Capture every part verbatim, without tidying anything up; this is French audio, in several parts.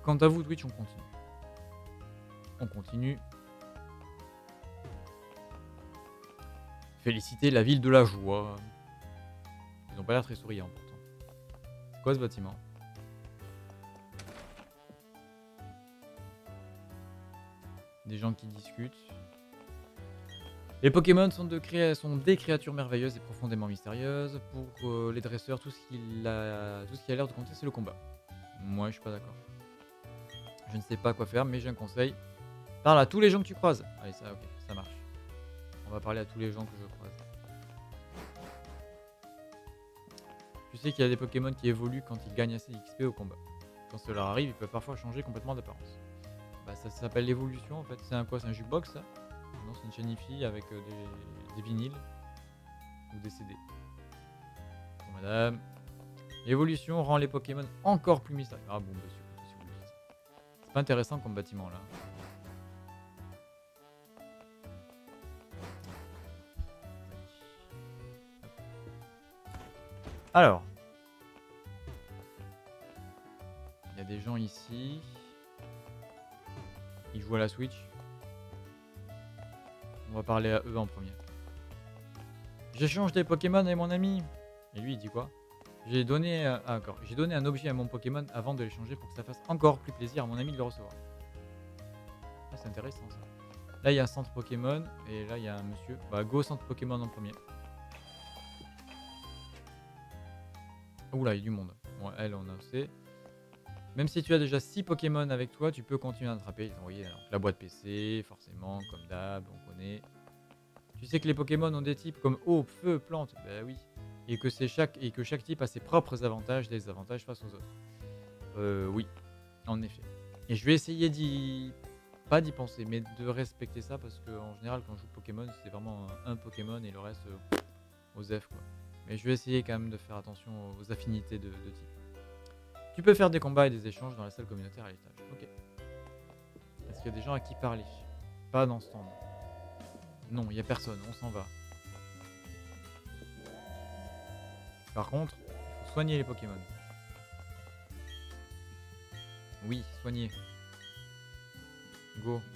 Quant à vous, Twitch, on continue. On continue. Féliciter la ville de la joie. Ils ont pas l'air très souriants pourtant. C'est quoi ce bâtiment? Des gens qui discutent. Les Pokémon sont, de créa... sont des créatures merveilleuses et profondément mystérieuses. Pour euh, les dresseurs, tout ce, qui a... tout ce qui a l'air de compter, c'est le combat. Moi, je suis pas d'accord. Je ne sais pas quoi faire, mais j'ai un conseil. Parle à tous les gens que tu croises. Allez, ça, ok, ça marche. On va parler à tous les gens que je croise. Tu sais qu'il y a des Pokémon qui évoluent quand ils gagnent assez d'X P au combat. Quand cela arrive, ils peuvent parfois changer complètement d'apparence. Bah, ça s'appelle l'évolution en fait. C'est un quoi? C'est un jukebox ça? Non, c'est une chaîne hi-fi avec euh, des, des vinyles ou des C D. Bon, madame. L'évolution rend les Pokémon encore plus mystérieux. Ah bon, bah, si vous le dites. C'est pas intéressant comme bâtiment là. Alors. Il y a des gens ici. Ils jouent à la Switch. On va parler à eux en premier. J'échange des Pokémon avec mon ami. Et lui, il dit quoi? J'ai donné, euh, ah, d'accord. J'ai donné un objet à mon Pokémon avant de l'échanger pour que ça fasse encore plus plaisir à mon ami de le recevoir. Ah, c'est intéressant ça. Là, il y a un centre Pokémon. Et là, il y a un monsieur. Bah, go centre Pokémon en premier. Oula, il y a du monde. Bon, elle, on a aussi. Même si tu as déjà six Pokémon avec toi, tu peux continuer à attraper. Vous voyez, alors, la boîte P C, forcément, comme d'hab, on connaît. Tu sais que les Pokémon ont des types comme eau, feu, plante. Bah oui. Et que, c'est chaque, et que chaque type a ses propres avantages, des avantages face aux autres. Euh, oui, en effet. Et je vais essayer d'y... Pas d'y penser, mais de respecter ça parce qu'en général, quand je joue Pokémon, c'est vraiment un, un Pokémon et le reste euh, aux F, quoi. Mais je vais essayer quand même de faire attention aux affinités de, de type. Tu peux faire des combats et des échanges dans la salle communautaire à l'étage. Ok. Est-ce qu'il y a des gens à qui parler? Pas dans ce stand. Non, il n'y a personne, on s'en va. Par contre, il faut soigner les Pokémon. Oui, soigner. Go.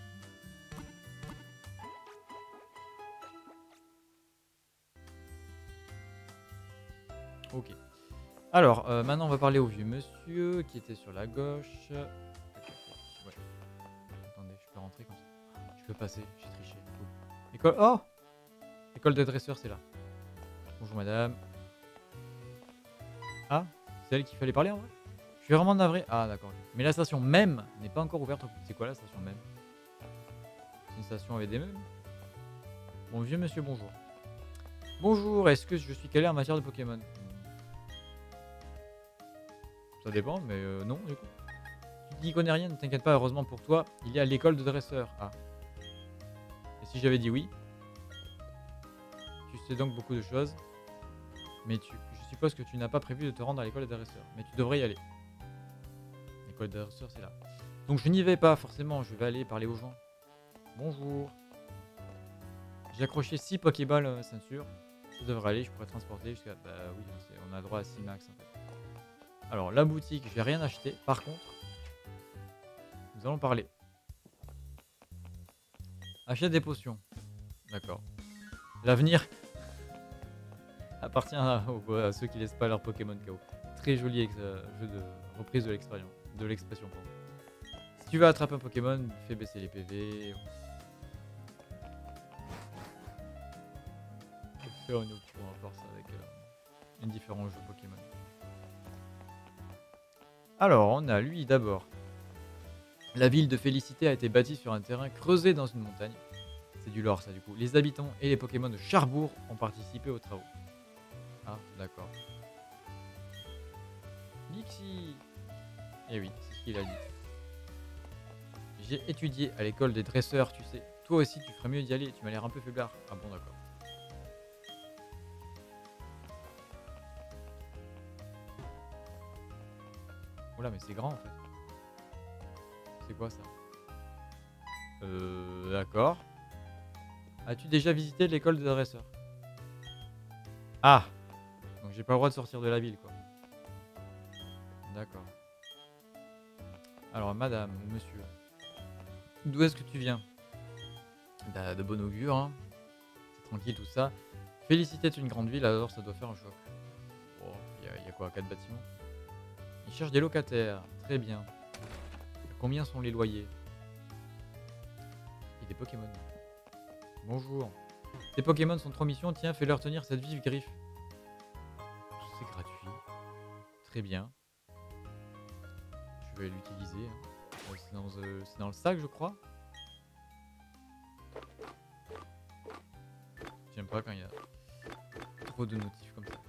Ok. Alors, euh, maintenant on va parler au vieux monsieur qui était sur la gauche. Ouais. Attendez, je peux rentrer comme ça. Je peux passer, j'ai triché. Cool. École. Oh! École de dresseur, c'est là. Bonjour madame. Ah, c'est elle qu'il fallait parler en vrai? Je suis vraiment navré. Ah d'accord. Mais la station même n'est pas encore ouverte. C'est quoi la station même? C'est une station avec des meubles? Bon vieux monsieur, bonjour. Bonjour, est-ce que je suis calé en matière de Pokémon? Ça dépend, mais euh, non du coup. Tu n'y connais rien, ne t'inquiète pas, heureusement pour toi, il y a l'école de dresseur. Ah. Et si j'avais dit oui? Tu sais donc beaucoup de choses. Mais tu, je suppose que tu n'as pas prévu de te rendre à l'école de dresseur. Mais tu devrais y aller. L'école de dresseur, c'est là. Donc je n'y vais pas forcément, je vais aller parler aux gens. Bonjour. J'ai accroché six Pokéballs à ma ceinture. Ça devrait aller, je pourrais transporter jusqu'à... Bah oui, on a droit à six max en fait. Alors la boutique, je vais rien acheter. Par contre, nous allons parler. Achète des potions. D'accord. L'avenir appartient à, à ceux qui laissent pas leur Pokémon K O. Très joli euh, jeu de reprise de l'expression. De l'expression. Si tu veux attraper un Pokémon, fais baisser les P V. Faire une option à force avec euh, une différents jeux Pokémon. Alors, on a lui d'abord. La ville de Félicité a été bâtie sur un terrain creusé dans une montagne. C'est du lore ça du coup. Les habitants et les Pokémon de Charbourg ont participé aux travaux. Ah, d'accord. Lixi. Eh oui, c'est ce qu'il a dit. J'ai étudié à l'école des dresseurs, tu sais. Toi aussi, tu ferais mieux d'y aller. Tu m'as l'air un peu faiblard. Ah bon, d'accord. Oula, mais c'est grand en fait. C'est quoi ça? Euh, d'accord. As-tu déjà visité l'école des dresseurs? Ah! Donc j'ai pas le droit de sortir de la ville quoi. D'accord. Alors, madame ou monsieur, d'où est-ce que tu viens? Bah, de bon augure, hein. C'est tranquille tout ça. Féliciter est une grande ville, alors ça doit faire un choc. Oh, il y, a- y a quoi, quatre bâtiments? Ils cherchent des locataires. Très bien. Combien sont les loyers? Et des Pokémon. Bonjour. Tes Pokémon sont trop mignons, tiens, fais-leur tenir cette vive griffe. C'est gratuit. Très bien. Je vais l'utiliser. hein. Euh, C'est dans, euh, c'est dans le sac, je crois. J'aime pas quand il y a trop de notifs comme ça.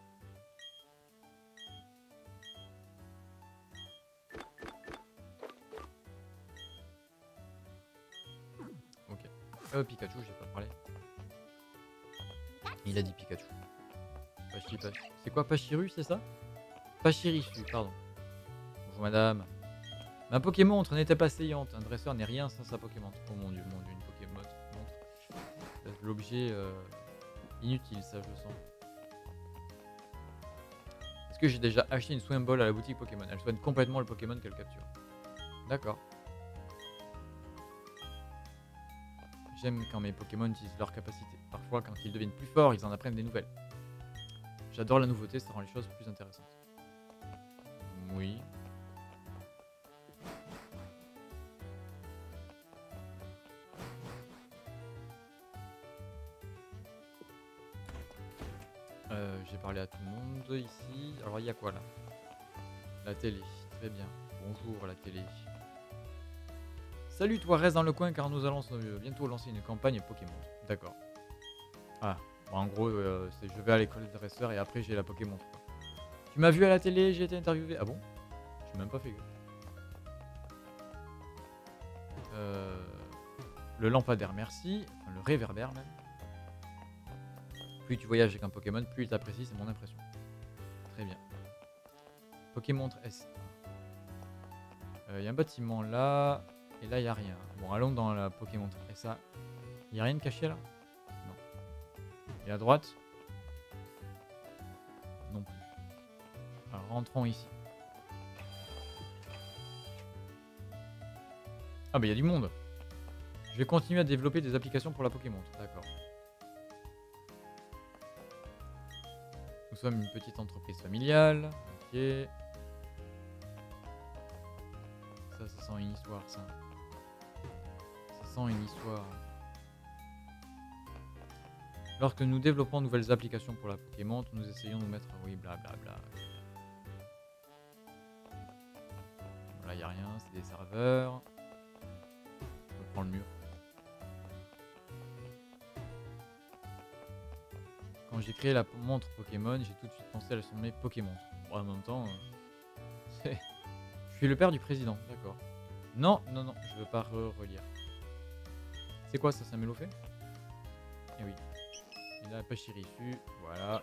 Ok. Oh, Pikachu, j'ai pas parlé. Il a dit Pikachu. Pachi, Pachi. C'est quoi, Pachiru, c'est ça? Pachirisu, pardon. Bonjour madame. Ma Pokémontre n'était pas saillante. Un dresseur n'est rien sans sa Pokémontre. Oh mon dieu, mon dieu, une Pokémontre. montre. L'objet euh, inutile, ça je le sens. Est-ce que j'ai déjà acheté une Swim Ball à la boutique Pokémon? Elle soigne complètement le Pokémon qu'elle capture. D'accord. J'aime quand mes Pokémon utilisent leur capacité. Parfois, quand ils deviennent plus forts, ils en apprennent des nouvelles. J'adore la nouveauté, ça rend les choses plus intéressantes. Oui. Euh, j'ai parlé à tout le monde ici. Alors, il y a quoi là? La télé. Très bien. Bonjour la télé. Salut toi, reste dans le coin car nous allons euh, bientôt lancer une campagne Pokémon. D'accord. Ah, bon, en gros, euh, c'est je vais à l'école des dresseurs et après j'ai la Pokémon. quoi. Tu m'as vu à la télé, j'ai été interviewé. Ah bon? J'ai même pas fait gaffe. Euh, le lampadaire, merci. Enfin, le réverbère même. Plus tu voyages avec un Pokémon, plus il t'apprécie, c'est mon impression. Très bien. Pokémon S. Il euh, y a un bâtiment là. Et là, il n'y a rien. Bon, allons dans la Pokémon S A. Il n'y a rien de caché là? Non. Et à droite? Non plus. Alors, rentrons ici. Ah bah il y a du monde. Je vais continuer à développer des applications pour la Pokémon. D'accord. Nous sommes une petite entreprise familiale. Ok. Ça, ça sent une histoire, ça. Ça sent une histoire. Lorsque nous développons de nouvelles applications pour la Pokémon, nous essayons de nous mettre... Oui, blablabla. Là, il n'y a rien, c'est des serveurs. Je prends le mur. Quand j'ai créé la montre Pokémon, j'ai tout de suite pensé à la surnommer Pokémon. Bon, en même temps, euh, je suis le père du président, d'accord. Non, non, non, je veux pas re-relire. C'est quoi ça, ça me fait? Eh oui. Il a Pachirisu, voilà.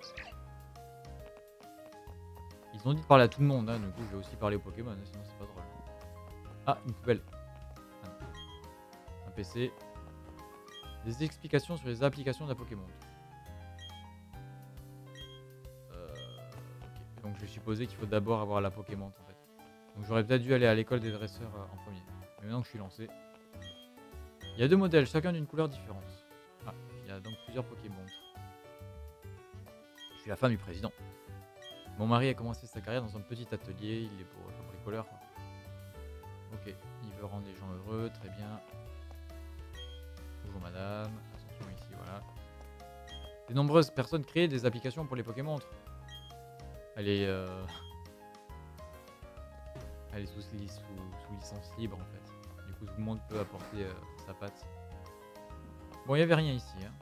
Ils ont dit de parler à tout le monde, hein, du coup je vais aussi parler aux Pokémon, hein, sinon c'est pas drôle. Ah, une poubelle. Ah, un P C. Des explications sur les applications de la Pokémon. Euh, ok. Donc je vais supposer qu'il faut d'abord avoir la Pokémon en fait. Donc j'aurais peut-être dû aller à l'école des dresseurs euh, en premier. Mais maintenant que je suis lancé. Il y a deux modèles, chacun d'une couleur différente. Ah, il y a donc plusieurs Pokémon. Je suis la femme du président. Mon mari a commencé sa carrière dans un petit atelier, il est pour, pour bricoleur. Quoi. Ok, il veut rendre les gens heureux, très bien. Bonjour madame, attention ici, voilà. De nombreuses personnes créent des applications pour les Pokémon. Elle est, euh... Elle est sous, sous, sous licence libre en fait. Du coup tout le monde peut apporter euh, sa patte. Bon, il n'y avait rien ici. Hein.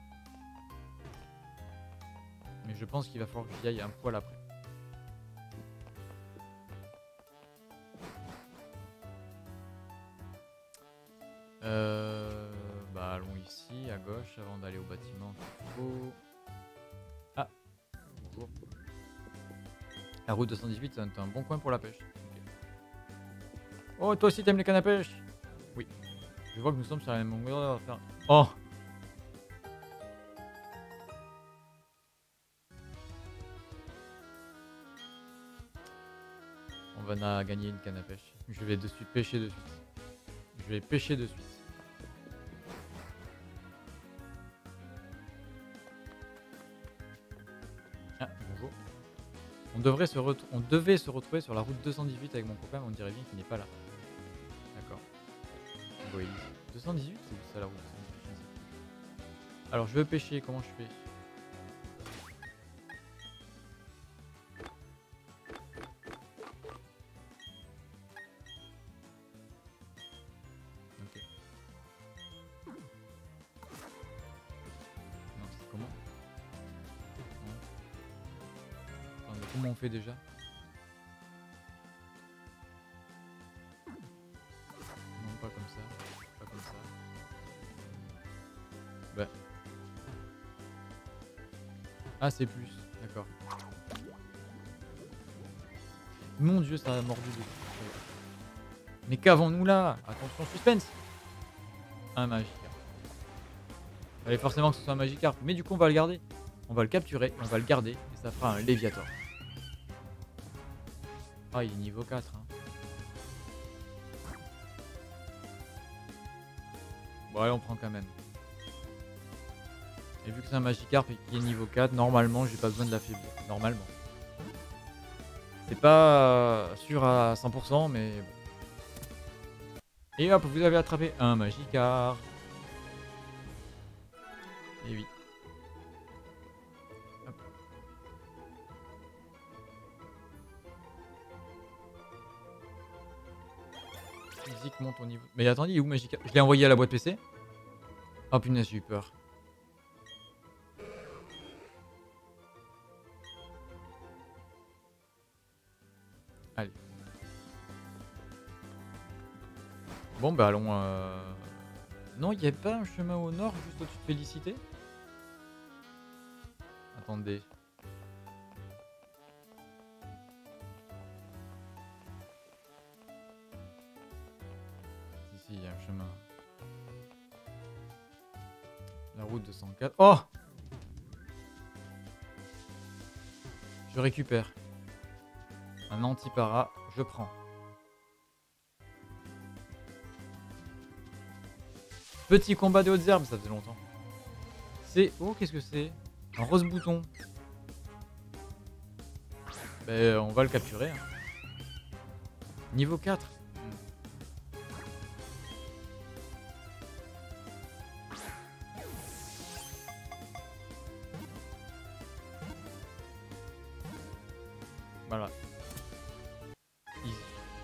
Mais je pense qu'il va falloir que j'y aille un poil après. Euh, bah allons ici à gauche avant d'aller au bâtiment. Oh. Ah, bonjour. La route deux cent dix-huit, c'est un bon coin pour la pêche. Okay. Oh, toi aussi t'aimes les cannes à pêche? Oui. Je vois que nous sommes sur la même longueur d'onde. Oh. On va a gagner une canne à pêche. Je vais de suite pêcher de suite. Je vais pêcher de suite. Ah, bonjour. On, devrait se on devait se retrouver sur la route deux cent dix-huit avec mon copain, mais on dirait bien qu'il n'est pas là. D'accord. Oui. deux cent dix-huit, c'est où ça la route deux cent dix-huit? Alors je veux pêcher, comment je fais? Ok. Non, c'est comment? Non. Attendez, comment on fait déjà? Non, pas comme ça. Pas comme ça. Bah. Ah, c'est plus. D'accord. Mon dieu, ça a mordu dessus. Mais qu'avons-nous là? Attention, suspense. Un Magikarp. Il fallait forcément que ce soit un Magikarp. Mais du coup, on va le garder. On va le capturer, on va le garder. Et ça fera un Léviator. Ah, il est niveau quatre. Hein. Bon, allez, on prend quand même. Et vu que c'est un Magikarp et qu'il est niveau quatre, normalement, j'ai pas besoin de l'affaiblir. Normalement. C'est pas sûr à cent pour cent, mais bon. Et hop, vous avez attrapé un Magikarp. Et oui. Hop. Physique monte au niveau... Mais attendez, il est où Magikarp? Je l'ai envoyé à la boîte P C. Oh punaise, j'ai eu peur. Allez. Bon, bah allons... Euh... Non, il n'y a pas un chemin au nord, juste au-dessus de Félicité? Attendez. Si, si, il y a un chemin. La route deux cent quatre. Oh! Je récupère. Un anti-para, je prends. Petit combat des hautes herbes, ça faisait longtemps. C'est... Oh, qu'est-ce que c'est? Un rose bouton. Ben, on va le capturer. Hein. Niveau quatre. Voilà. Easy.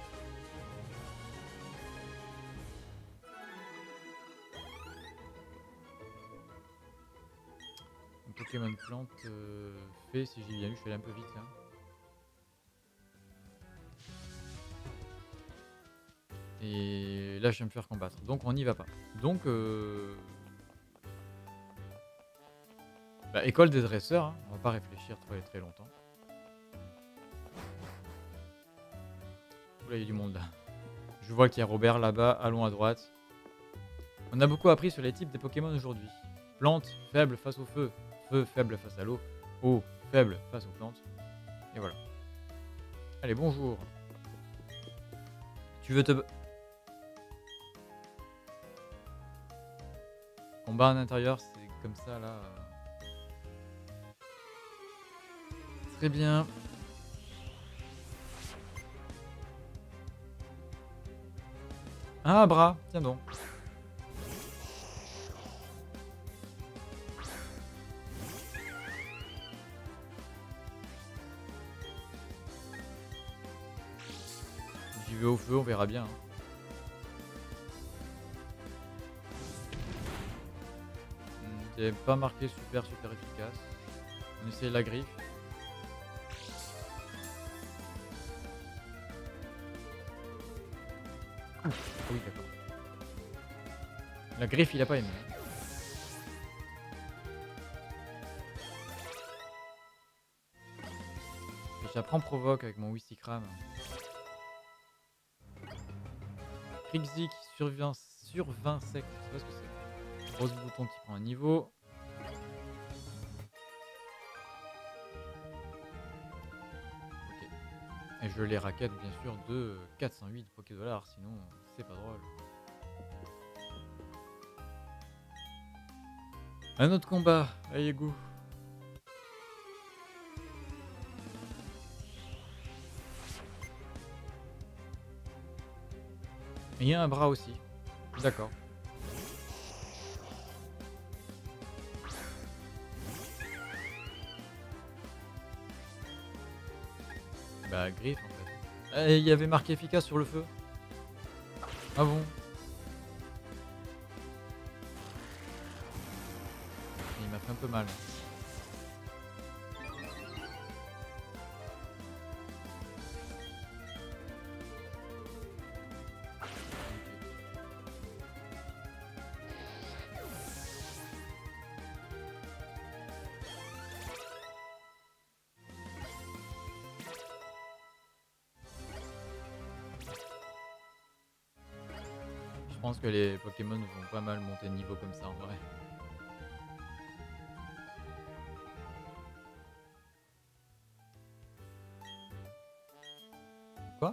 Un Pokémon plante euh, fait, si j'ai bien vu, je suis allé un peu vite là. Et là, je vais me faire combattre. Donc, on n'y va pas. Donc, euh... bah, école des dresseurs. Hein. On va pas réfléchir très, très longtemps. Oula, il y a du monde là. Je vois qu'il y a Robert là-bas. Allons à droite. On a beaucoup appris sur les types des Pokémon aujourd'hui. Plantes, faibles face au feu. Feu, faible face à l'eau. Eau, faible face aux plantes. Et voilà. Allez, bonjour. Tu veux te... Combat en intérieur, c'est comme ça là. Très bien. Ah, bras, tiens donc. J'y vais au feu, on verra bien. Hein. C'est pas marqué super super efficace. On essaye la griffe. Ah oui, d'accord. La griffe, il a pas aimé. J'apprends provoque avec mon Wistikram. Krixik survient sur vingt sec. Je sais pas ce que c'est. Rose bouton qui prend un niveau. Ok. Et je les raquette bien sûr de quatre cent huit Pokédollars, sinon c'est pas drôle. Un autre combat, allez go. Et il y a un bras aussi, d'accord. Bah griffe en fait. Eh, il y avait marqué efficace sur le feu. Ah bon? Il m'a fait un peu mal. Je pense que les Pokémon vont pas mal monter de niveau comme ça en vrai. Quoi?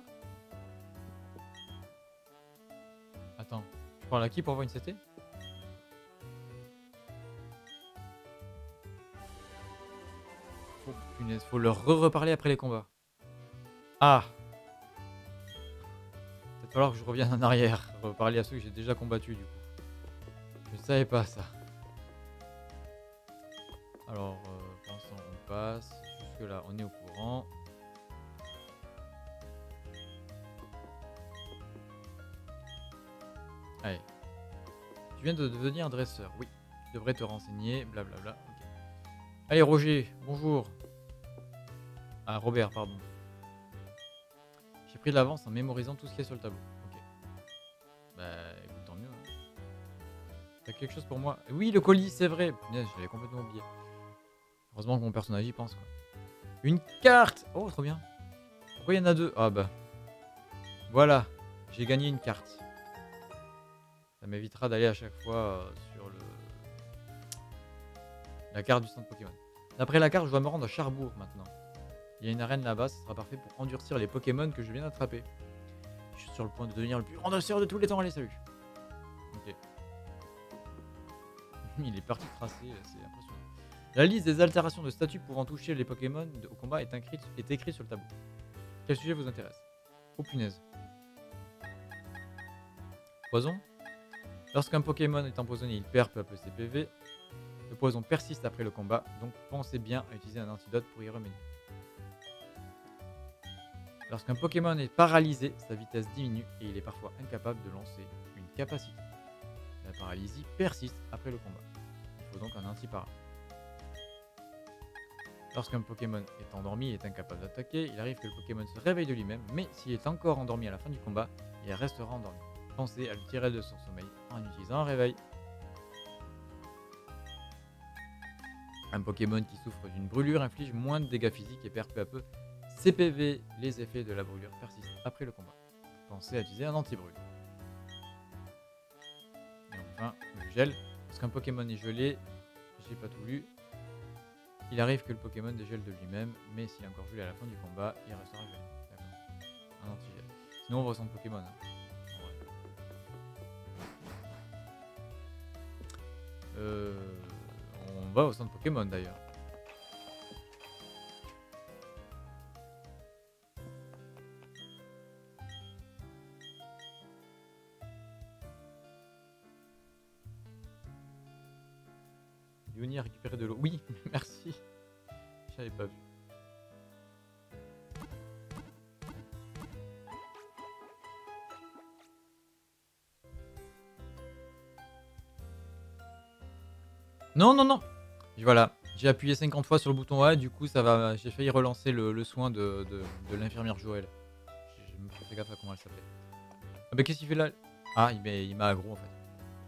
Attends, je parle à qui pour avoir une C T? Oh punaise, faut leur re-reparler après les combats. Ah! Peut-être falloir que je revienne en arrière, reparler à ceux que j'ai déjà combattus du coup. Je ne savais pas ça. Alors, euh, pour l'instant on passe, jusque là on est au courant. Allez. Tu viens de devenir un dresseur, oui. Tu devrais te renseigner, blablabla. Okay. Allez Roger, bonjour. Ah Robert, pardon. J'ai pris de l'avance en mémorisant tout ce qu'il y a sur le tableau. Ok. Bah écoute, tant mieux. Hein. T'as quelque chose pour moi? Oui, le colis, c'est vrai. Punaise, je l'avais complètement oublié. Heureusement que mon personnage y pense quoi. Une carte! Oh, trop bien. Pourquoi il y en a deux? Ah bah. Voilà, j'ai gagné une carte. Ça m'évitera d'aller à chaque fois euh, sur le... la carte du centre Pokémon. D'après la carte, je dois me rendre à Charbourg maintenant. Il y a une arène là-bas, ce sera parfait pour endurcir les Pokémon que je viens d'attraper. Je suis sur le point de devenir le plus grand dresseur de tous les temps. Allez, salut. Ok. Il est parti tracer, c'est impressionnant. La liste des altérations de statut pouvant toucher les Pokémon au combat est, écrite, est écrite sur le tableau. Quel sujet vous intéresse? Oh punaise. Poison. Lorsqu'un Pokémon est empoisonné, il perd peu à peu ses P V. Le poison persiste après le combat, donc pensez bien à utiliser un antidote pour y remédier. Lorsqu'un Pokémon est paralysé, sa vitesse diminue et il est parfois incapable de lancer une capacité. La paralysie persiste après le combat. Il faut donc un anti-para. Lorsqu'un Pokémon est endormi et est incapable d'attaquer, il arrive que le Pokémon se réveille de lui-même, mais s'il est encore endormi à la fin du combat, il restera endormi. Pensez à le tirer de son sommeil en utilisant un réveil. Un Pokémon qui souffre d'une brûlure inflige moins de dégâts physiques et perd peu à peu ses P V. Les effets de la brûlure persistent après le combat. Pensez à utiliser un anti-brûle. Et enfin, le gel. Lorsqu'un Pokémon est gelé, j'ai pas tout lu, il arrive que le Pokémon dégèle de lui-même, mais s'il est encore gelé à la fin du combat, il restera gelé. D'accord. Un anti-gel. Sinon on ressent Pokémon. Hein. Euh, on va au centre Pokémon d'ailleurs. Yoni a récupéré de l'eau. Oui, merci. J'avais pas vu. Non, non, non. Voilà, j'ai appuyé cinquante fois sur le bouton A, du coup ça va. J'ai failli relancer le, le soin de, de, de l'infirmière Joël. Je me suis fait gaffe à comment elle s'appelait. Ah bah qu'est-ce qu'il fait là? Ah, il m'a aggro en fait.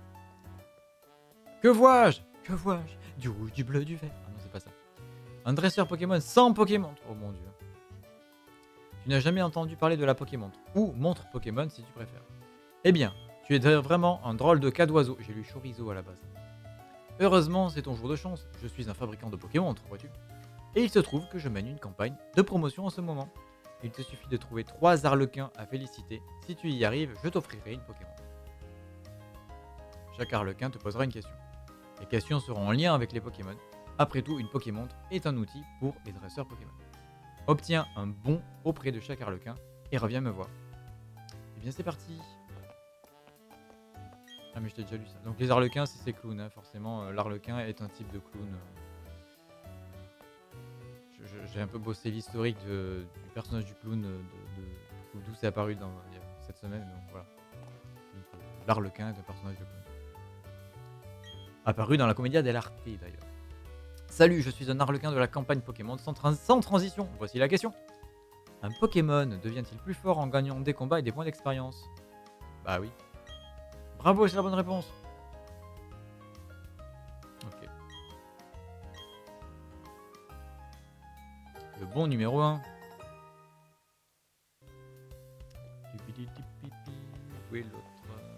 Que vois-je? Que vois-je? Du rouge, du bleu, du vert. Ah non, c'est pas ça. Un dresseur Pokémon sans Pokémon. Oh mon dieu. Tu n'as jamais entendu parler de la Pokémon. Ou montre Pokémon si tu préfères. Eh bien, tu es vraiment un drôle de cas d'oiseau. J'ai lu chorizo à la base. Heureusement, c'est ton jour de chance. Je suis un fabricant de Pokémon, vois-tu. Et il se trouve que je mène une campagne de promotion en ce moment. Il te suffit de trouver trois arlequins à féliciter. Si tu y arrives, je t'offrirai une Pokémon. Chaque arlequin te posera une question. Les questions seront en lien avec les Pokémon. Après tout, une Pokémontre est un outil pour les dresseurs Pokémon. Obtiens un bon auprès de chaque arlequin et reviens me voir. Et bien c'est parti. Ah mais je t'ai déjà lu ça. Donc les arlequins c'est ces clowns, hein, forcément. Euh, L'arlequin est un type de clown. euh. J'ai un peu bossé l'historique du personnage du clown, de, de, d'où c'est apparu dans il y a cette semaine. Donc voilà. Donc, euh, L'arlequin est un personnage de clown. Apparu dans la Commedia dell'arte d'ailleurs. Salut, je suis un arlequin de la campagne Pokémon sans, trans sans transition. Voici la question. Un Pokémon devient-il plus fort en gagnant des combats et des points d'expérience? Bah oui. Bravo, c'est la bonne réponse. Ok. Le bon numéro un. Où est l'autre?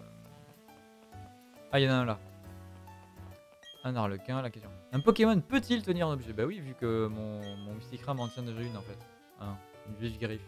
Ah, il y en a un là. Un arlequin, la question. Un Pokémon peut-il tenir un objet? Bah oui, vu que mon, mon Mysticram en tient déjà une en fait. Hein, une vieille griffe.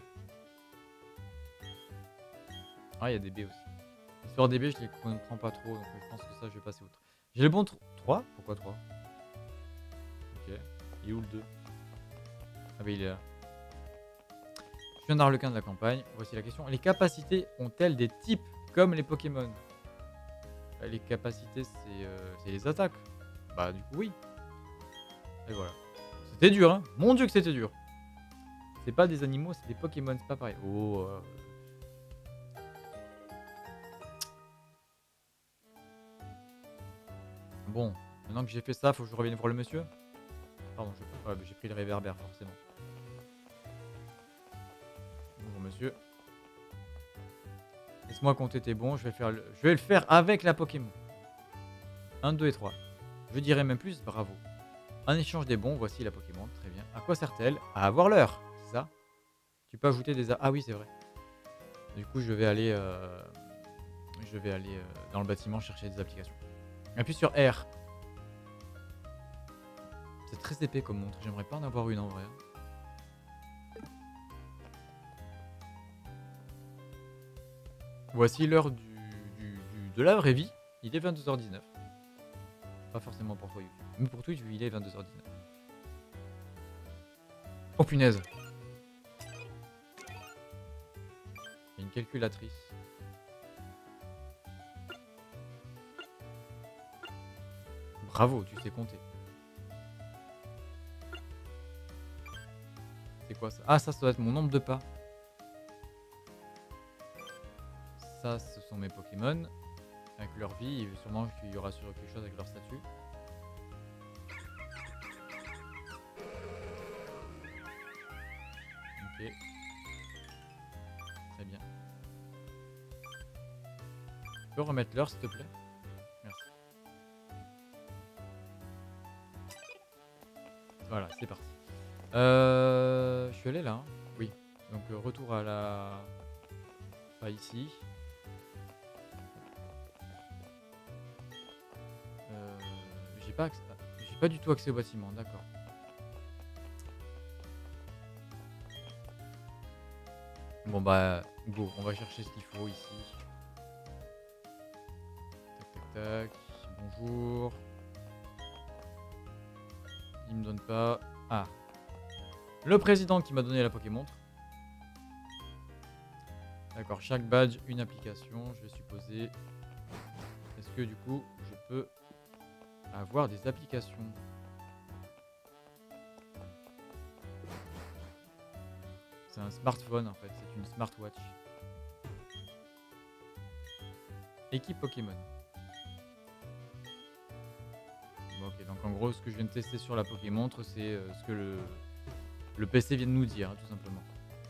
Ah, il y a des B aussi. L'histoire des B, je les comprends pas trop, donc je pense que ça, je vais passer outre. J'ai le bon trois? Pourquoi trois? Ok. Il est où le deux? Ah bah il est là. Je suis un arlequin de la campagne. Voici la question. Les capacités ont-elles des types comme les Pokémon? Bah, les capacités, c'est euh, les attaques. Bah du coup, oui. Et voilà. C'était dur, hein. Mon dieu que c'était dur. C'est pas des animaux, c'est des Pokémon, c'est pas pareil. Oh. Euh... Bon, maintenant que j'ai fait ça, faut que je revienne voir le monsieur. Pardon, je... ouais, j'ai pris le réverbère forcément. Bonjour monsieur. Laisse-moi compter tes bons, je vais, faire le... je vais le faire avec la Pokémon. un, deux et trois. Je dirais même plus, bravo. En échange des bons, voici la Pokémon, très bien. À quoi sert-elle? À avoir l'heure, c'est ça? Tu peux ajouter des... Ah oui, c'est vrai. Du coup, je vais aller... Euh... Je vais aller euh, dans le bâtiment chercher des applications. Appuie sur R. C'est très épais comme montre, j'aimerais pas en avoir une en vrai. Voici l'heure du, du, du, de la vraie vie. Il est vingt-deux heures dix-neuf. Pas forcément pour toi YouTube. Mais pour Twitch, il est vingt-deux heures dix-neuf. Oh punaise. Il y a une calculatrice. Bravo, tu sais compter. C'est quoi ça? Ah, ça, ça doit être mon nombre de pas. Ça, ce sont mes Pokémon. Avec leur vie, et sûrement qu'il y aura sur quelque chose avec leur statut. Ok. Très bien. Tu peux remettre l'heure, s'il te plaît? Merci. Voilà, c'est parti. Euh, je suis allé là, hein. Oui. Donc euh, retour à la... Pas ici. Euh, j'ai pas, j'ai pas du tout accès au bâtiment, d'accord. Bon bah, go, on va chercher ce qu'il faut ici. Tac tac tac, bonjour. Il me donne pas... Ah. Le président qui m'a donné la Pokémontre. D'accord, chaque badge, une application, je vais supposer. Est-ce que du coup, je peux avoir des applications? C'est un smartphone en fait, c'est une smartwatch. Équipe Pokémon. Bon, ok, donc en gros, ce que je viens de tester sur la Pokémontre, c'est euh, ce que le, le P C vient de nous dire, hein, tout simplement.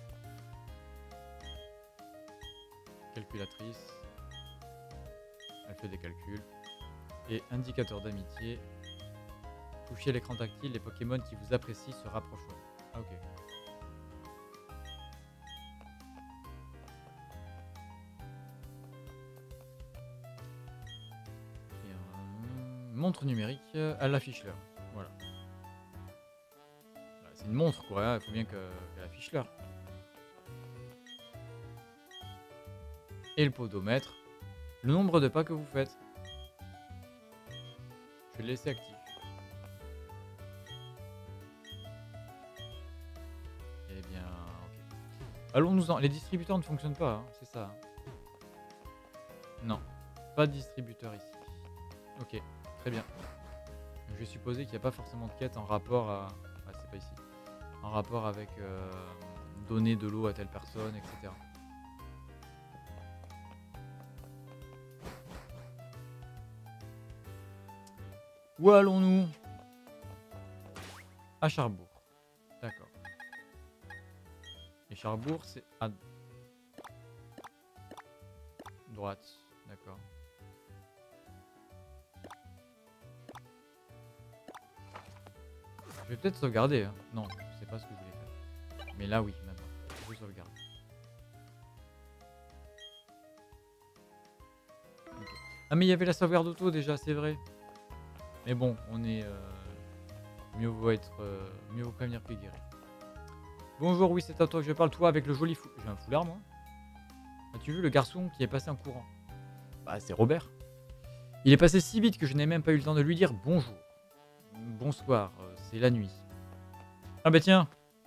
Calculatrice. Elle fait des calculs. Et indicateur d'amitié. Touchez l'écran tactile, les Pokémon qui vous apprécient se rapprocheront. Ah ok. Et un... Montre numérique, elle affiche l'heure. Voilà. C'est une montre quoi, il faut bien qu'elle affiche l'heure. et le podomètre, le nombre de pas que vous faites. Je vais le laisser actif. Eh bien, ok. Allons-nous-en. Les distributeurs ne fonctionnent pas, hein, c'est ça. Hein. Non, pas de distributeur ici. Ok, très bien. Je vais supposer qu'il n'y a pas forcément de quête en rapport à... Ah, c'est pas ici. En rapport avec euh, donner de l'eau à telle personne, et cetera. Où allons-nous? À Charbourg. D'accord. Et Charbourg, c'est à droite. D'accord. Je vais peut-être sauvegarder. Hein. Non, c'est pas ce que je voulais faire. Mais là, oui, maintenant. Je veux sauvegarder. Okay. Ah, mais il y avait la sauvegarde auto déjà, c'est vrai. Mais bon, on est... Euh... Mieux vaut être... Euh... Mieux vaut prévenir que guérir. Bonjour, oui, c'est à toi que je parle. Toi, avec le joli fou... J'ai un foulard, moi. As-tu vu le garçon qui est passé en courant? Bah, c'est Robert. Il est passé si vite que je n'ai même pas eu le temps de lui dire bonjour. Bonsoir, euh, c'est la nuit. Ah bah tiens.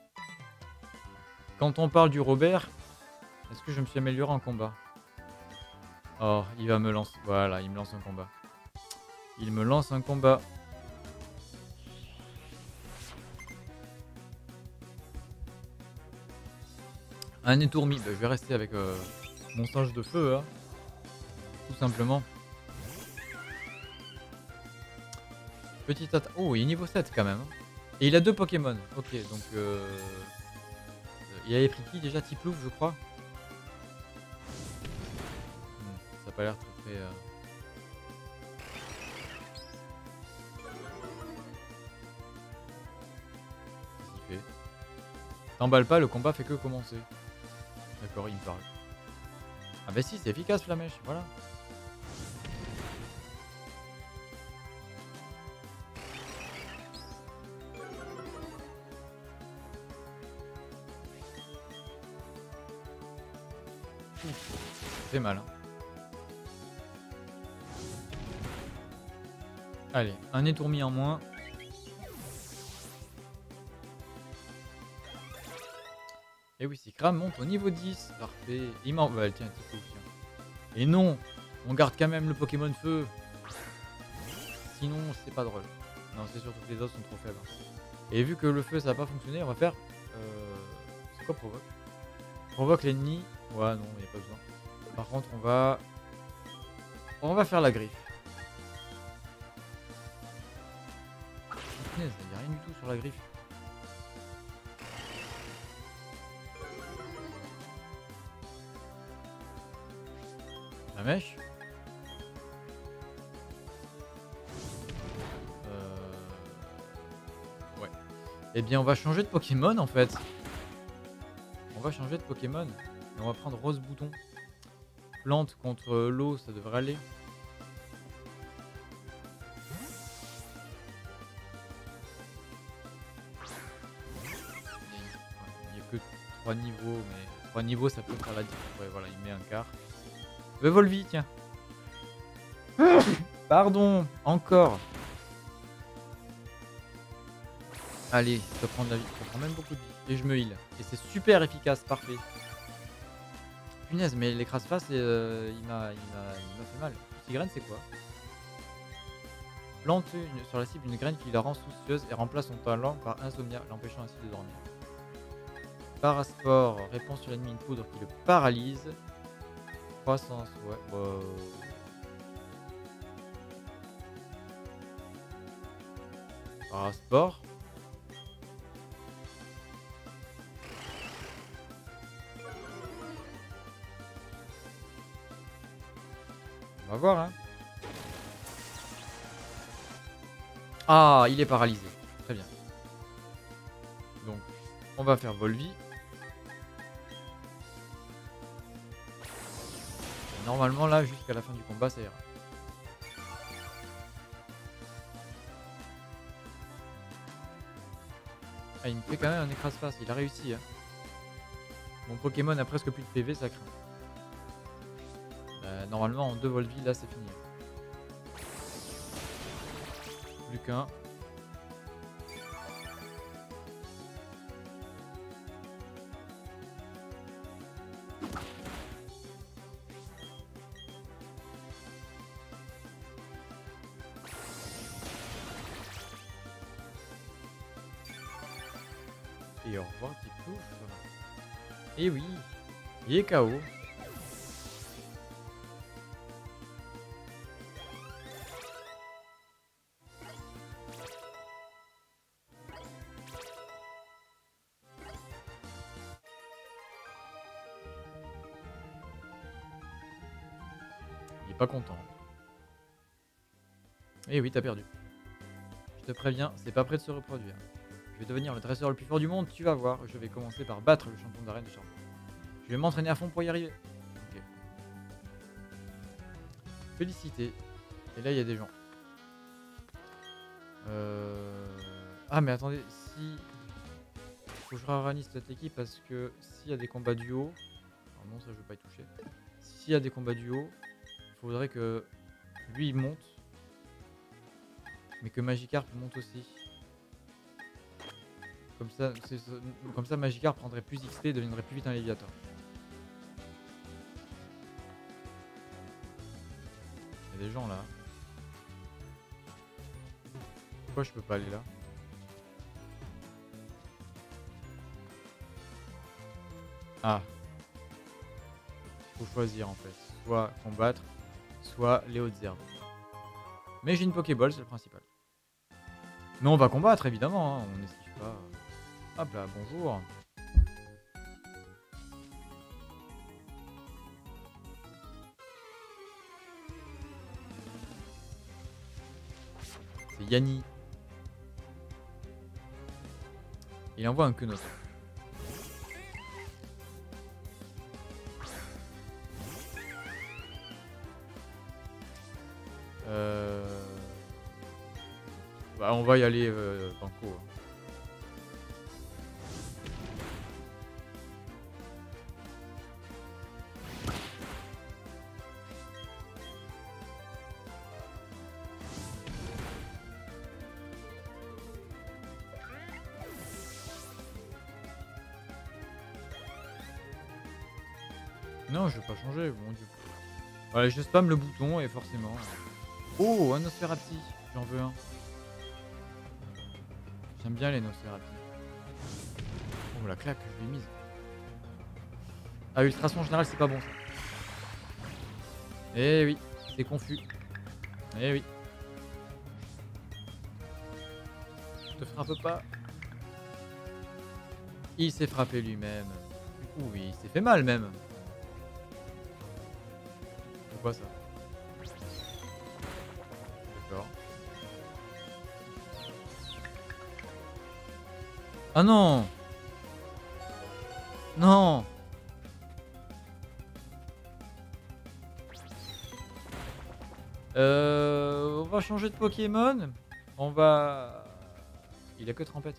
Quand on parle du Robert, est-ce que je me suis amélioré en combat? Oh, il va me lancer... Voilà, il me lance un combat. Il me lance un combat. Un étourmi. Bah, je vais rester avec euh, mon singe de feu, hein. Tout simplement. Petit attaque. Oh, il est niveau sept quand même. Et il a deux Pokémon. Ok, donc... Euh... Il avait pris qui déjà? Tiplouf, je crois. Hmm, ça a pas l'air très très... Euh... Qu'est-ce qu'il fait? T'emballes pas, le combat fait que commencer. D'accord, il me parle. Ah bah si, c'est efficace Flamèche, voilà. Ça fait mal. Hein. Allez, un étourmi en moins. Et oui, si Kram monte au niveau dix. Parfait. Il m'en... Bah, tiens, tiens, tiens. Et non, on garde quand même le Pokémon feu. Sinon, c'est pas drôle. Non, c'est surtout que les autres sont trop faibles. Et vu que le feu, ça va pas fonctionner, on va faire... Euh... C'est quoi provoque? Provoque l'ennemi. Ouais, non, il n'y a pas besoin. Par contre, on va... On va faire la griffe. Il n'y a rien du tout sur la griffe. La mèche. Euh... Ouais. Eh bien, on va changer de Pokémon en fait. On va changer de Pokémon. Et on va prendre Rose Bouton. Plante contre l'eau, ça devrait aller. Il n'y a que trois niveaux, mais trois niveaux ça peut faire la différence. Ouais, voilà, il met un quart. Le Volvi, tiens. Pardon, encore. Allez, je peux prendre la vie. Je prends même beaucoup de vie. Et je me heal. Et c'est super efficace, parfait. Punaise, mais l'écrase-face, euh, il m'a fait mal. Tigrane, c'est quoi? Plante une, sur la cible une graine qui la rend soucieuse et remplace son talent par insomnia, l'empêchant ainsi de dormir. Parasport répand sur l'ennemi une poudre qui le paralyse. Croissance, ouais. Bah... Parasport. On va voir, hein. Ah, il est paralysé. Très bien. Donc, on va faire Volvi. Et normalement, là, jusqu'à la fin du combat, ça ira. Ah, il me fait quand même un écrase-face. Il a réussi, hein. Mon Pokémon a presque plus de P V, ça craint. Euh, normalement, en deux vols de vie, là, c'est fini. Plus qu'un. Et au revoir, petit pouf. Et oui, il est K O. Il est pas content. Et oui, t'as perdu. Je te préviens, c'est pas prêt de se reproduire. Je vais devenir le dresseur le plus fort du monde, tu vas voir. Je vais commencer par battre le champion d'arène de Charles. Je vais m'entraîner à fond pour y arriver. Ok. Félicité. Et là, il y a des gens. Euh... Ah, mais attendez, si... Faut que je réorganise cette équipe parce que s'il y a des combats duo... Alors non, ça, je veux pas y toucher. S'il y a des combats duo, il faudrait que lui, il monte. Mais que Magikarp monte aussi. Comme ça, comme ça Magikarp prendrait plus X P et deviendrait plus vite un Léviator. Il y a des gens là. Pourquoi je peux pas aller là? Ah. Faut choisir en fait. Soit combattre, soit les hautes herbes. Mais j'ai une Pokéball, c'est le principal. Mais on va combattre évidemment, hein. On n'esquive pas. Hop là, bonjour. C'est Yanni. Il envoie un Quenos. Euh... Bah on va y aller euh, banco. Non, je vais pas changer, mon dieu. Voilà, je spam le bouton et forcément... Oh, un Nosferapti. J'en veux un. J'aime bien les Nosferapti. Oh, la claque que je l'ai mise. Ah, Ultrason en général, c'est pas bon ça. Eh oui, c'est confus. Eh oui. Je te frappe pas. Il s'est frappé lui-même. Oui, il s'est fait mal même. C'est quoi ça? D'accord. Ah non! Non! Euh, on va changer de Pokémon. On va... Il a que Trempette.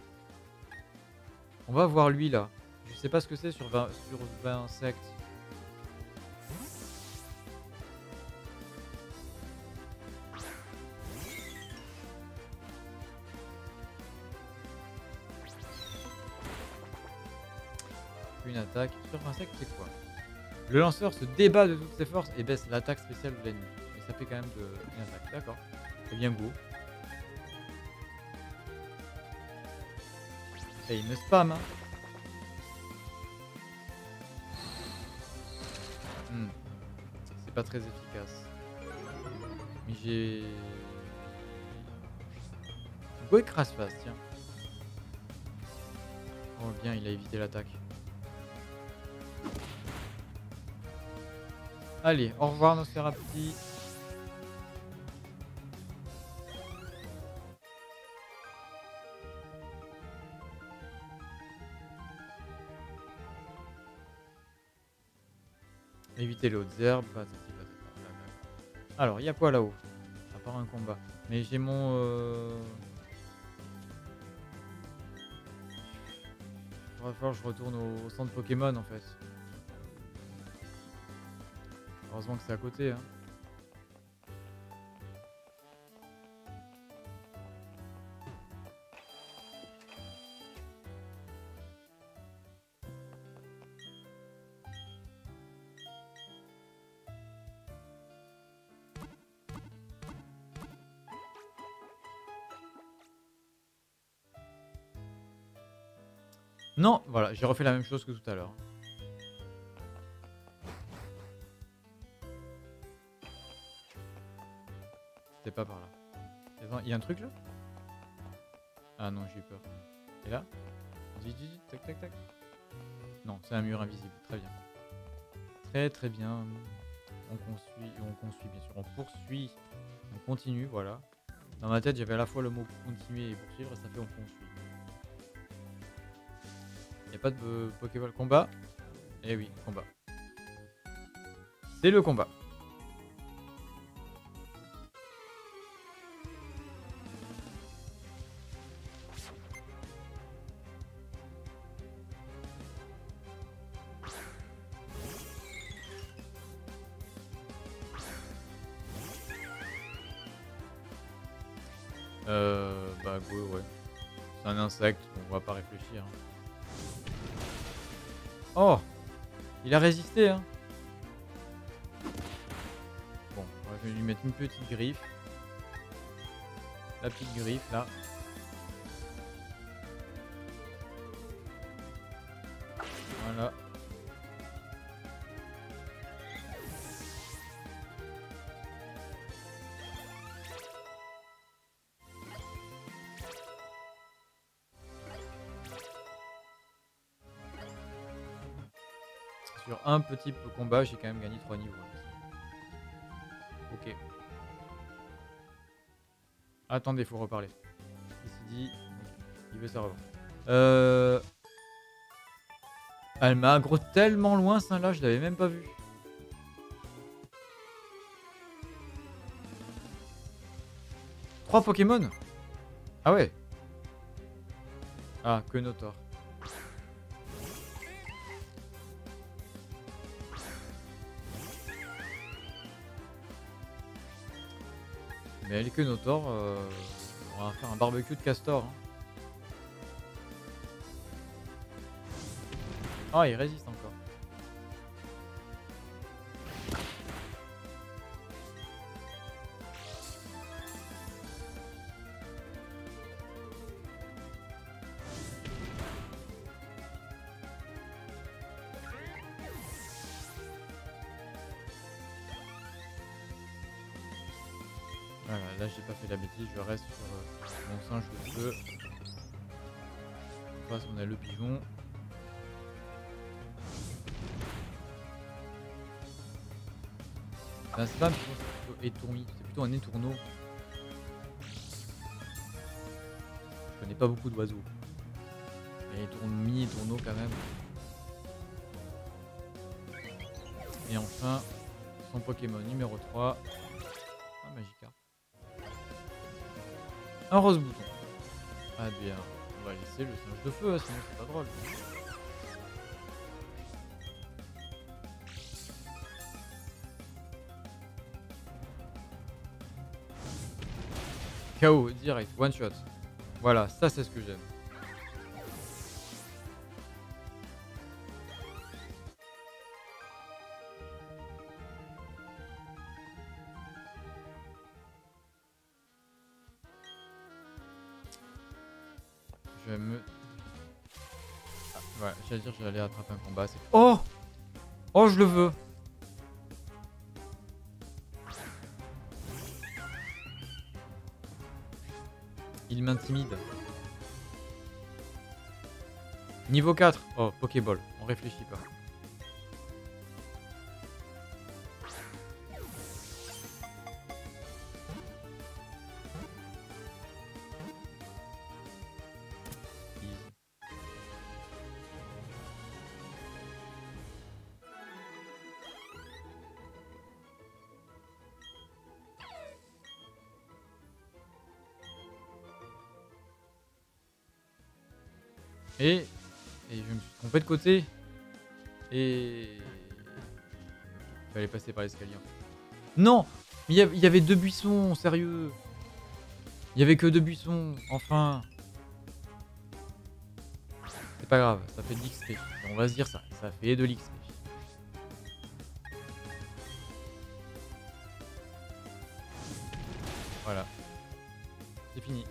On va voir lui là. Je sais pas ce que c'est sur vingt, sur vingt insectes. Une attaque sur vingt insectes, c'est quoi? Le lanceur se débat de toutes ses forces et baisse l'attaque spéciale de l'ennemi. Mais ça fait quand même de... une attaque, d'accord. C'est bien beau. Et il me spam, hein. Hmm. C'est pas très efficace. Mais j'ai... Go écrase face, tiens. Oh bien, il a évité l'attaque. Allez, au revoir Nosferapti. Éviter les hautes herbes. Alors, il y a quoi là-haut? À part un combat. Mais j'ai mon... Euh... Il va falloir que je retourne au centre Pokémon en fait. Heureusement que c'est à côté, hein. Non, voilà, j'ai refait la même chose que tout à l'heure. C'était pas par là. Attends, il y a un truc là? Ah non, j'ai eu peur. Et là? Vite, vite, vite, tac, tac, tac. Non, c'est un mur invisible. Très bien. Très très bien. On construit, on construit bien sûr. On poursuit. On continue, voilà. Dans ma tête, j'avais à la fois le mot continuer et poursuivre, et ça fait on construit. Il n'y a pas de Pokéball combat? Eh oui, combat. C'est le combat. Euh, bah go, ouais. C'est un insecte, on va pas réfléchir. Hein. Oh! Il a résisté, hein. Bon, moi, je vais lui mettre une petite griffe. La petite griffe, là. Voilà. Sur un petit combat, j'ai quand même gagné trois niveaux. Ok. Attendez, faut reparler. Ici dit, okay. Il veut sa revanche. Euh... Elle m'a aggro tellement loin, celle-là, je l'avais même pas vu. Trois Pokémon? Ah ouais. Ah, que Notor. Mais elle est que Notor, euh, on va faire un barbecue de castor. Hein. Ah, il résiste encore. Voilà, là j'ai pas fait la bêtise, je reste sur euh, mon singe de feu. En face on a le pigeon. Ben, c'est pas un pigeon, c'est plutôt étourmi, c'est plutôt un étourneau. Je connais pas beaucoup d'oiseaux. Mais étourmi, étourneau quand même. Et enfin, son Pokémon numéro trois. Ah, Magikarp. Un rose bouton. Ah bien, on va laisser le singe de feu, sinon c'est pas drôle. K O direct, one shot. Voilà, ça c'est ce que j'aime. Je vais me... Ah, voilà, j'allais dire j'allais attraper un combat. Oh! Oh, je le veux! Il m'intimide. Niveau quatre. Oh, Pokéball. On réfléchit pas. Easy. Et... Et je me suis trompé de côté. Et... Fallait passer par l'escalier. En fait. Non! Mais il y, y avait deux buissons, sérieux! Il y avait que deux buissons, enfin! C'est pas grave, ça fait de l'X P. On va se dire ça, ça fait de l'X P. Voilà. C'est fini.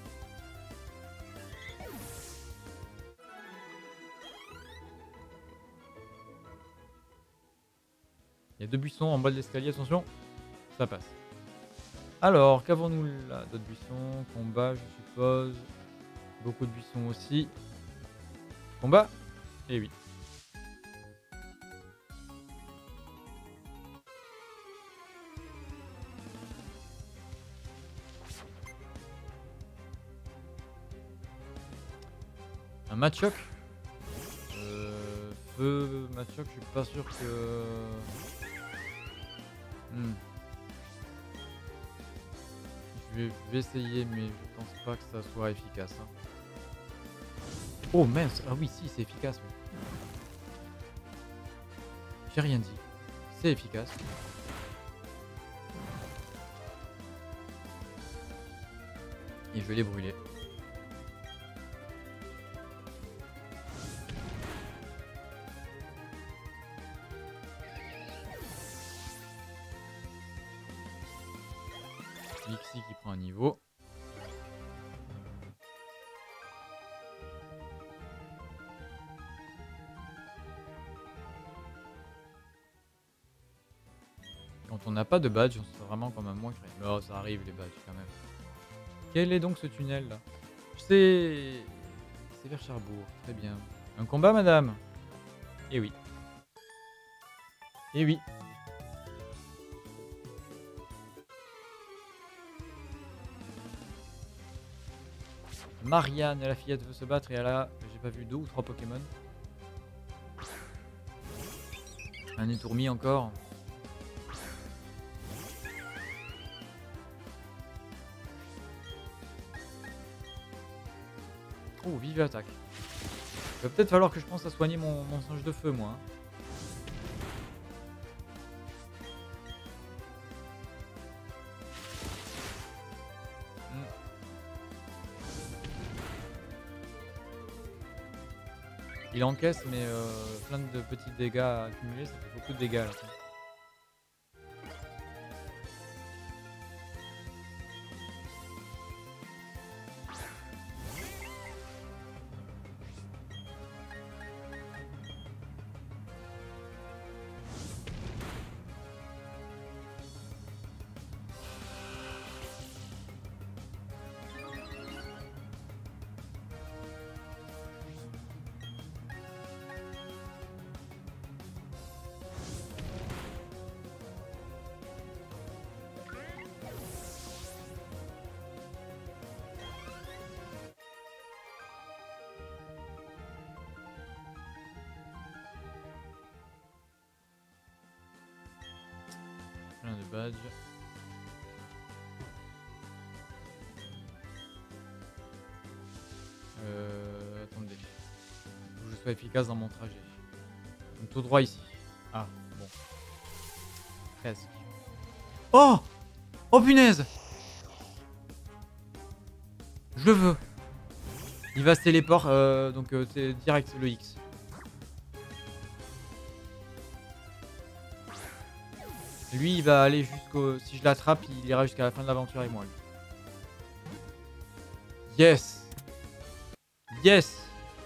Il y a deux buissons en bas de l'escalier, attention, ça passe. Alors, qu'avons-nous là? D'autres buissons, combat, je suppose. Beaucoup de buissons aussi. Combat? Eh oui. Un Machoc? euh, Feu Machoc, je suis pas sûr que... Hmm. Je vais, je vais essayer, mais je pense pas que ça soit efficace. Hein. Oh mince! Ah oui, si, c'est efficace. Oui. J'ai rien dit. C'est efficace. Et je vais les brûler. Lixi qui prend un niveau. Quand on n'a pas de badge, on se sent vraiment comme un moins créé. Oh, ça arrive les badges quand même. Quel est donc ce tunnel là? C'est... C'est vers Cherbourg, très bien. Un combat madame? Eh oui. Eh oui. Marianne, la fillette veut se battre et elle a, j'ai pas vu deux ou trois Pokémon. Un étourmi encore. Oh, vive attaque. Il va peut-être falloir que je pense à soigner mon, mon singe de feu, moi. Hein. Il encaisse, mais euh, plein de petits dégâts accumulés, ça fait beaucoup de dégâts à la fin. Plein de badges. Euh, attendez. Faut que je sois efficace dans mon trajet. Donc tout droit ici. Ah, bon. Presque. Oh! Oh punaise! Je le veux. Il va se téléport, euh, donc euh, c'est direct le X. Lui, il va aller jusqu'au... Si je l'attrape, il ira jusqu'à la fin de l'aventure avec moi. Lui. Yes! Yes!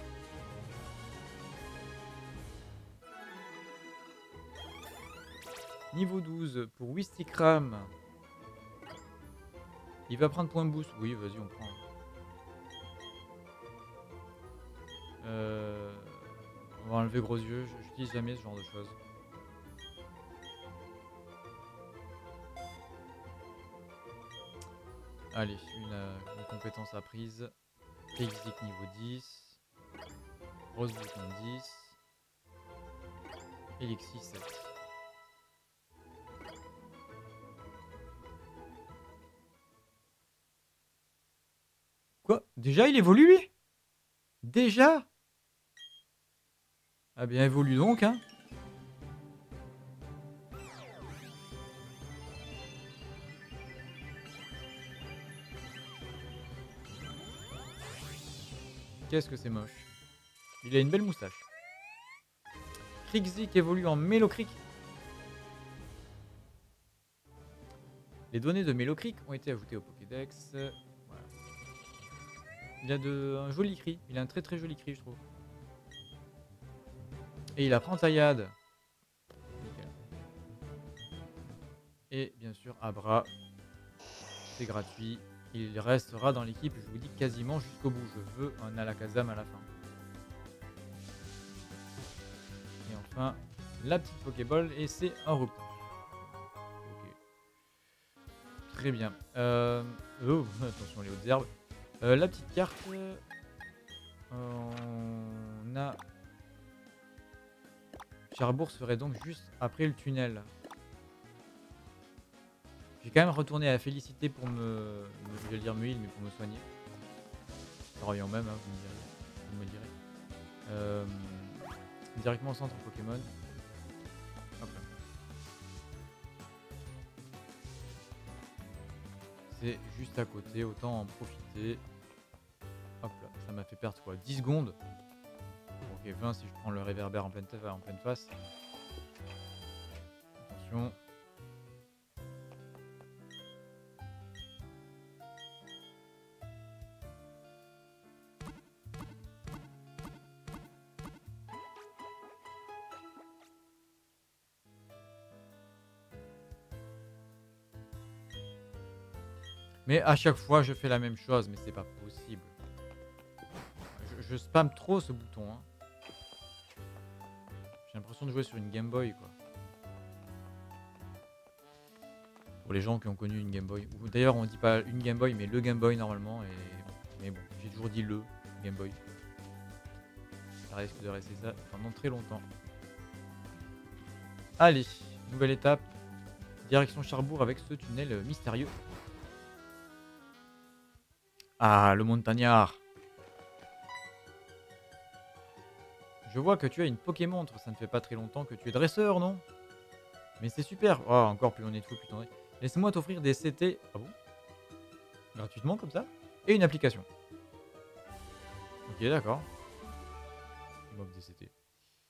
Niveau douze pour Wistikram. Il va prendre point boost. Oui, vas-y, on prend. Euh... On va enlever gros yeux. J'utilise jamais ce genre de choses. Allez, une, euh, une compétence apprise. Exit niveau dix. Rose bouton dix. Elixir sept. Quoi? Déjà il évolue lui? Déjà? Ah bien évolue donc hein. qu'est-ce que c'est moche. Il a une belle moustache. Krikzik évolue en Mélocrik. Les données de Mélocrik ont été ajoutées au Pokédex. Voilà. Il a de, un joli cri. Il a un très très joli cri, je trouve. Et il apprend Taillade. Nickel. Et bien sûr, Abra. C'est gratuit. Il restera dans l'équipe, je vous dis quasiment jusqu'au bout. Je veux un Alakazam à la fin. Et enfin, la petite Pokéball. Et c'est un repos. Ok. Très bien. Euh... Oh, attention les hautes herbes. Euh, la petite carte. Euh, on a... Cherbourg serait donc juste après le tunnel. J'ai quand même retourné à Félicité pour me... Je vais dire me heal, mais pour me soigner. Travaillant même, hein, vous me direz. Vous me direz. Euh, directement au centre Pokémon. Hop là. C'est juste à côté, autant en profiter. Hop là, ça m'a fait perdre quoi, dix secondes. Ok, vingt si je prends le réverbère en pleine, en pleine face. Attention. Mais à chaque fois, je fais la même chose, mais c'est pas possible. Je, je spam trop ce bouton. Hein. J'ai l'impression de jouer sur une Game Boy, quoi. Pour les gens qui ont connu une Game Boy. D'ailleurs, on dit pas une Game Boy, mais le Game Boy normalement. Et... Mais bon, j'ai toujours dit le Game Boy. Ça risque de rester ça pendant très longtemps. Allez, nouvelle étape. Direction Cherbourg avec ce tunnel mystérieux. Ah, le montagnard. Je vois que tu as une Pokémontre. Ça ne fait pas très longtemps que tu es dresseur, non? Mais c'est super. Oh, encore plus on est de fou, plus on est. Laisse-moi t'offrir des C T. Ah bon? Gratuitement comme ça? Et une application. Ok, d'accord. Il m'offre des C T.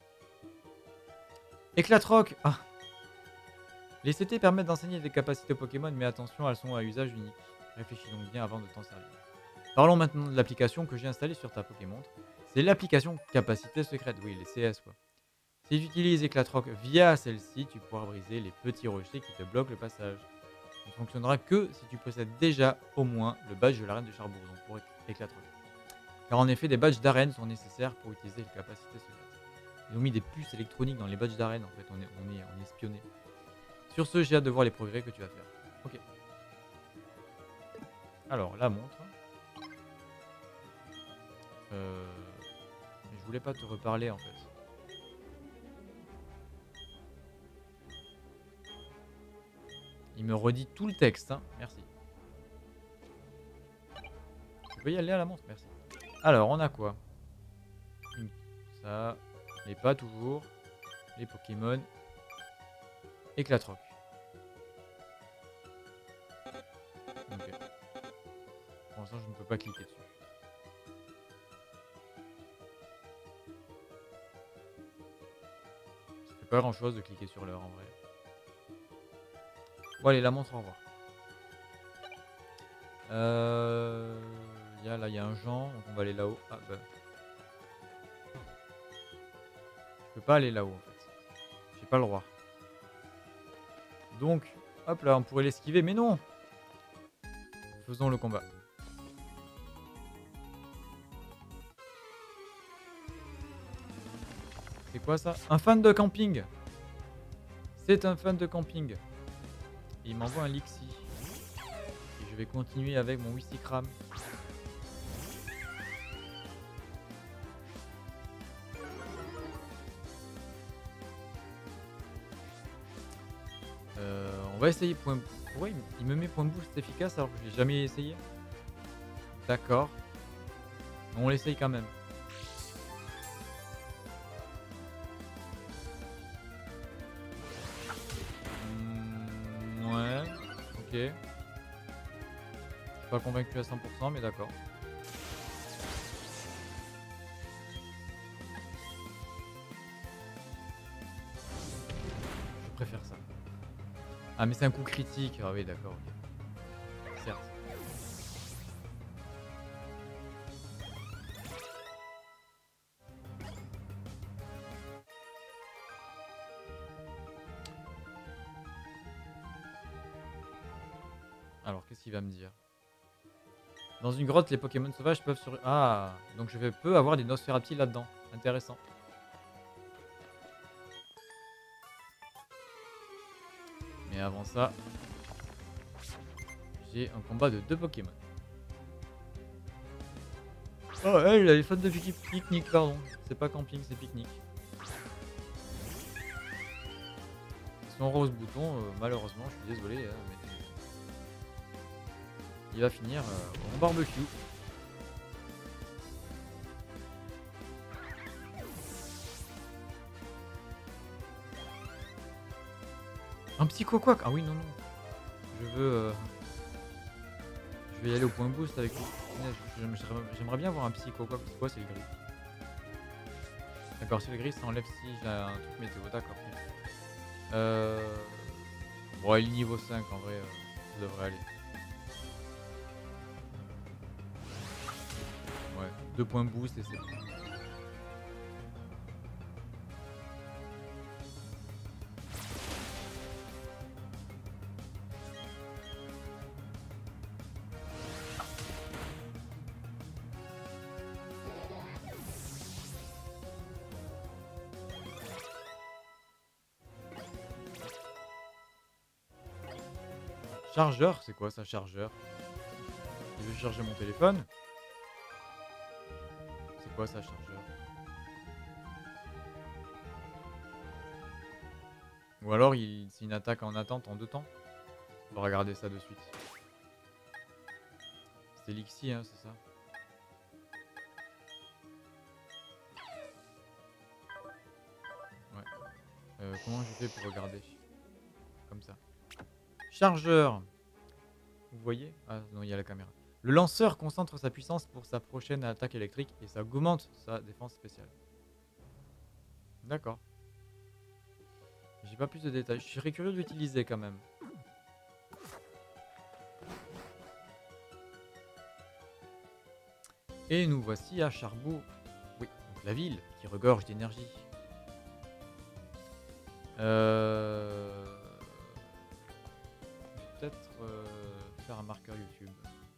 Éclatroc. Ah. Les C T permettent d'enseigner des capacités Pokémon, mais attention, elles sont à usage unique. Réfléchis donc bien avant de t'en servir. Parlons maintenant de l'application que j'ai installée sur ta Pokémontre. C'est l'application Capacité Secrète. Oui, les C S quoi. Si tu utilises Éclatroc via celle-ci, tu pourras briser les petits rochers qui te bloquent le passage. Ça ne fonctionnera que si tu possèdes déjà au moins le badge de l'arène de Cherbourg, donc pour Éclatroc. Car en effet, des badges d'arène sont nécessaires pour utiliser les capacités secrètes. Ils ont mis des puces électroniques dans les badges d'arène, en fait, on est, on est, on est espionné. Sur ce, j'ai hâte de voir les progrès que tu vas faire. Ok. Alors, la montre. Euh... Mais je voulais pas te reparler en fait. Il me redit tout le texte, hein. Merci. Je peux y aller à la montre, merci. Alors, on a quoi? Ça, mais pas toujours. Les Pokémon. Éclatroc. Ok. Pour l'instant, je ne peux pas cliquer dessus. Ça fait pas grand chose de cliquer sur l'heure en vrai. Bon allez, la montre, au revoir. Euh... Y a, là, il y a un Jean, donc on va aller là-haut. Ah bah... Je peux pas aller là-haut en fait. J'ai pas le droit. Donc, hop là, on pourrait l'esquiver, mais non! Faisons le combat. C'est quoi ça? Un fan de camping! C'est un fan de camping. Et il m'envoie un Lixie. Et je vais continuer avec mon Wistikram. Euh, on va essayer point... Pourquoi il me met point boost efficace alors que je l'ai jamais essayé? D'accord. On l'essaye quand même. Mmh, ouais. Ok. Je suis pas convaincu à cent pour cent mais d'accord. préfère ça. Ah, mais c'est un coup critique. Ah oui, d'accord, ok. Certes. Alors, qu'est-ce qu'il va me dire? Dans une grotte, les Pokémon sauvages peuvent se... Ah, donc je vais- peux avoir des Nosferatu là-dedans. Intéressant. Mais avant ça, j'ai un combat de deux Pokémon. Oh, elle, elle est fan de pique- pique-nique, pardon. C'est pas camping, c'est pique-nique. Son rose bouton, euh, malheureusement, je suis désolé, hein, mais il va finir euh, en barbecue. Un psycho quack. Ah oui, non, non. Je veux... euh, Je vais y aller au point boost avec lui. Punaise, j'aime- J'aimerais j'aimerais bien avoir un psycho quack. C'est quoi, c'est le gris? D'accord, si le gris, ça enlève si j'ai un truc météo. D'accord. Euh... Bon, il est niveau cinq, en vrai, euh, ça devrait aller. Ouais, deux points boost et c'est bon. Chargeur, c'est quoi ça, chargeur? Il veut charger mon téléphone? C'est quoi ça, chargeur? Ou alors, il... c'est une attaque en attente en deux temps? On va regarder ça de suite. C'est Lixi, hein, c'est ça? Ouais. Euh, comment je fais pour regarder? Comme ça. Chargeur. Vous voyez? Ah non, il y a la caméra. Le lanceur concentre sa puissance pour sa prochaine attaque électrique et ça augmente sa défense spéciale. D'accord. J'ai pas plus de détails. Je serais curieux de l'utiliser quand même. Et nous voici à Charbot. Oui, donc la ville qui regorge d'énergie. Euh... Peut-être euh, faire un marqueur YouTube.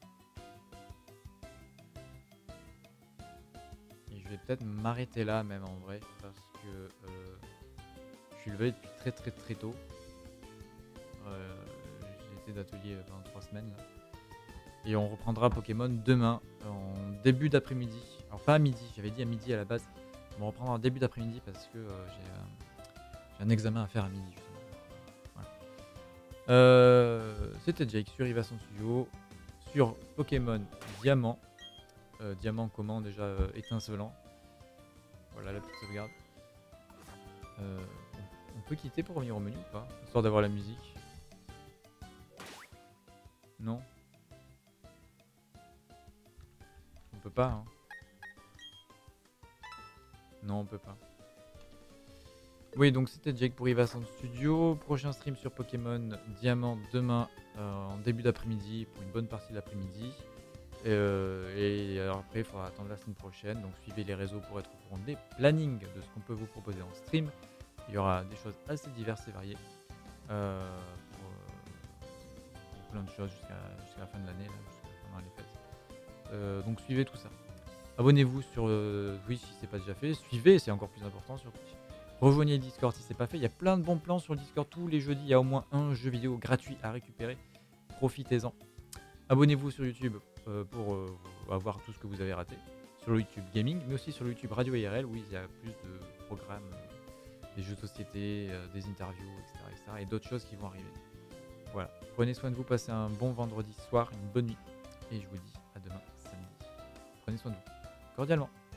Et je vais peut-être m'arrêter là même en vrai. Parce que euh, je suis levé depuis très très très tôt. Euh, J'ai été d'atelier pendant trois semaines là. Et on reprendra Pokémon demain, en début d'après-midi. Alors pas à midi, j'avais dit à midi à la base. On reprendra en début d'après-midi parce que euh, j'ai euh, un examen à faire à midi justement. Voilà. Euh, C'était Jake sur Ivason Studio, sur Pokémon Diamant. Euh, diamant comment déjà euh, étincelant. Voilà la petite sauvegarde. Euh, on, on peut quitter pour revenir au menu ou pas? Histoire d'avoir la musique. Non. On peut pas, hein. Non, on peut pas. Oui, donc c'était Jake pour Ivason Studio. Prochain stream sur Pokémon Diamant demain euh, en début d'après-midi pour une bonne partie de l'après-midi. Euh, et alors après, il faudra attendre la semaine prochaine. Donc suivez les réseaux pour être au courant des plannings de ce qu'on peut vous proposer en stream. Il y aura des choses assez diverses et variées. Euh, pour, euh, pour plein de choses jusqu'à jusqu'à la fin de l'année, jusqu'à pendant les fêtes. Euh, donc suivez tout ça. Abonnez-vous sur euh, Twitch si c'est pas déjà fait. Suivez, c'est encore plus important sur Twitch. Rejoignez le Discord si c'est pas fait. Il y a plein de bons plans sur le Discord tous les jeudis. Il y a au moins un jeu vidéo gratuit à récupérer. Profitez-en. Abonnez-vous sur YouTube euh, pour euh, avoir tout ce que vous avez raté. Sur le YouTube Gaming, mais aussi sur le YouTube Radio I R L où il y a plus de programmes, euh, des jeux de société, euh, des interviews, et cetera, et cetera. Et d'autres choses qui vont arriver. Voilà. Prenez soin de vous. Passez un bon vendredi soir, une bonne nuit. Et je vous dis à demain samedi. Prenez soin de vous. Cordialement.